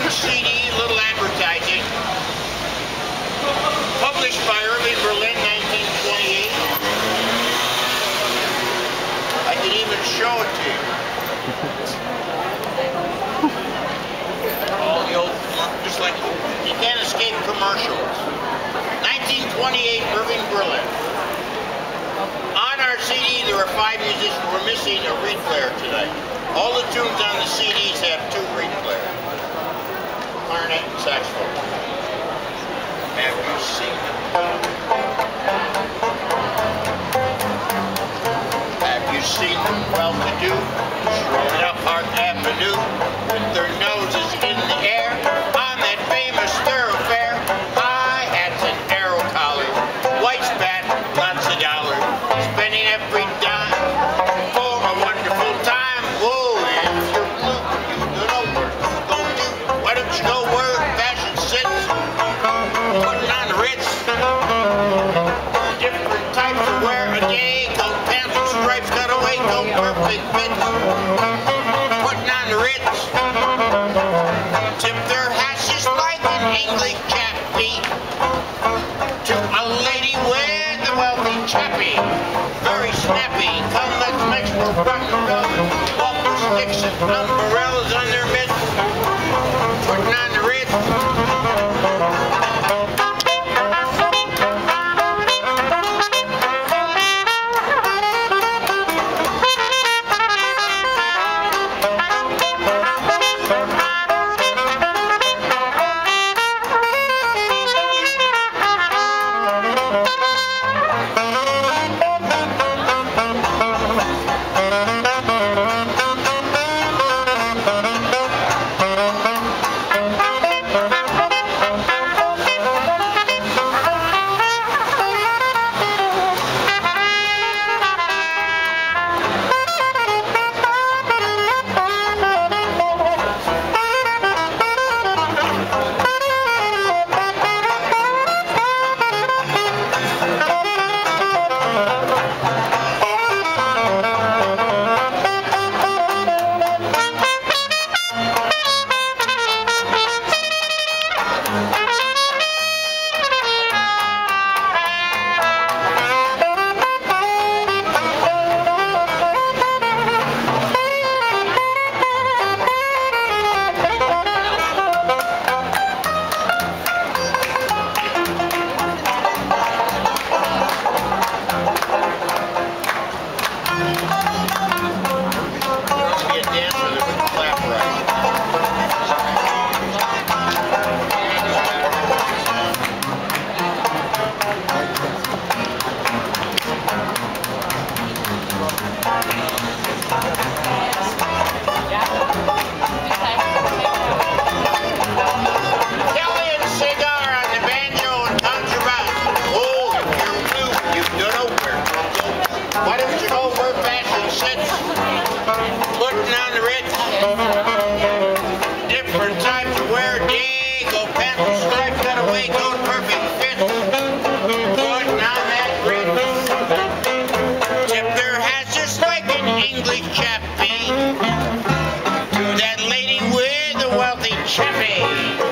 new CD, little advertising, published by Irving Berlin, 1928. I could even show it to you. All the old, just like, you can't escape commercials. 1928, Irving Berlin. On our CD, there are 5 musicians. We're missing a reed player tonight. All the tunes on the CDs have 2 reed players. Clarinet and saxophone. Have you seen them? Have you seen them well-to-do, strolling up Park Avenue, with their noses in the air, on that famous thoroughfare? High hats and arrow collars, white spat, lots of dollars, spending every dime for a wonderful time. Whoa, if you're blue, you don't know where to go to. Why don't you go where fashion sits? Putting on the Ritz. Different types of wear a day. Gold pants with stripes cut away. Gold perfect fits. Putting on the Ritz. Tip their hats just like an English chappie. To a lady with a wealthy chappie. Very snappy. Come, let's mix for rock and roll. Walker sticks and umbrellas on their mitts. Putting on the Ritz. Different types of wear, day, gold pants with stripes cut away, gold perfect fit. Putting on that Ritz. Tip their hats just like an English chappie. To that lady with a wealthy chappie.